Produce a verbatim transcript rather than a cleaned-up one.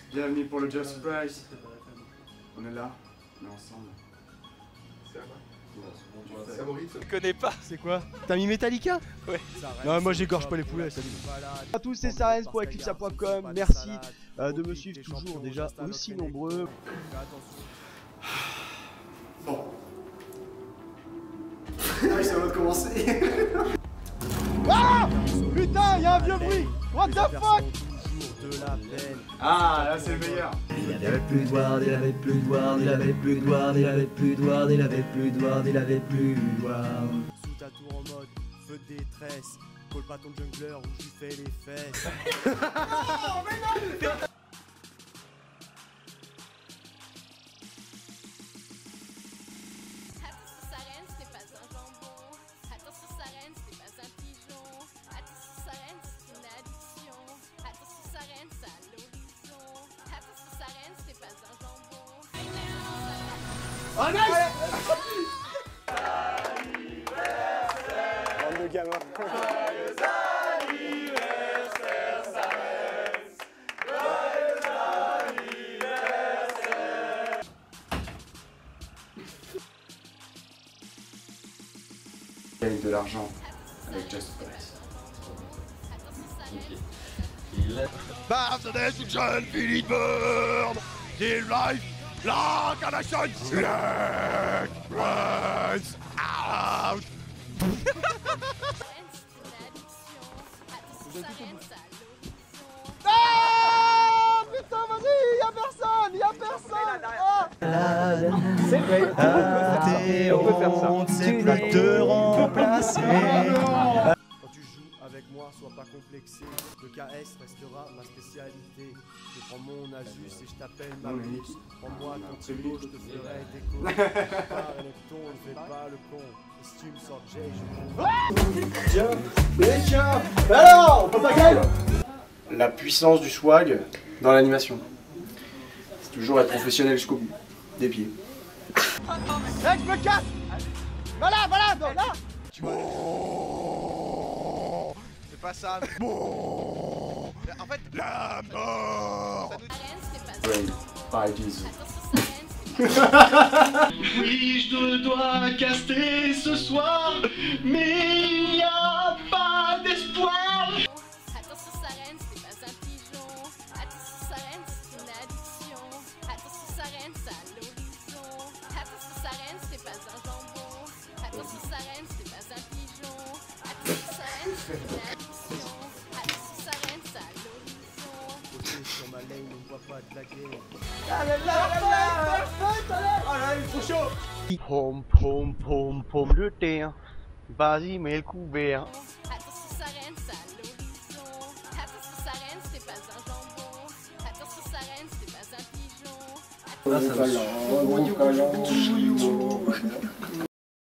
Bienvenue pour le Just Price. On est là, on est ensemble. Je connais pas. C'est quoi? T'as mis Metallica? Ouais. Non, moi j'égorge pas les poulets, salut. À tous, c'est Sarens pour eclipsa point com. Merci euh, de me suivre toujours déjà aussi nombreux. Bon. Ah, ça va commencer. Ah putain, y'a un vieux bruit. What the fuck? Ah, là c'est le meilleur. Il avait plus de ward, il avait plus de ward, il avait plus de ward, il avait plus de ward, il avait plus de ward, il avait plus de ward. Sous ta tour en mode feu de détresse, colle pas ton jungler où je lui fais les fesses. Oh, mais non. Oh nice! Bande de gamins. Joyeux anniversaire, Sarens. Joyeux anniversaire. Gagne de l'argent avec Just Price. Birthday to John Philip Bird. Dear life. L'incarnation Black runs out. Ah putain, vas-y, y'a personne, y'a personne. Ah. C'est vrai, on peut faire ça. C'est plus te remplacer. Quand tu joues avec moi, sois pas complexé. Le K S restera ma spécialité. Je prends mon Asus et je t'appelle ma bitch. Prends-moi ton Thibaut, je te ferai déco. Par électon, ne fais pas le con. Et si tu me sors J, je... Tiens, mais tiens. Alors, on peut pas gagner. La puissance du swag dans l'animation. C'est toujours être professionnel jusqu'au bout. Des pieds. Hey, je me casse. Voilà, voilà, non, là. Bon. C'est pas ça. Bon. En fait, la mort. Brain by Jesus. Oui, je dois caster ce soir, mais il n'y a pas d'espoir. Attention Sarens, c'est pas un pigeon. Attention Sarens, c'est une addiction. Attention Sarens, à l'horizon. Attention Sarens, c'est pas un jambon. Attention Sarens, c'est pas un pigeon. Attention Sarens, c'est une addiction. Attention Sarens, à l'horizon. Sur ma lane, on ne voit pas de la game. Allez là, allez là. Oh là, il est trop chaud. Pom pom pom pom de terre, vas-y mets le couvert. Attention Sarens, à l'horizon. Attention Sarens, c'est pas un jambon. Attention Sarens, c'est pas un pigeon. Oh,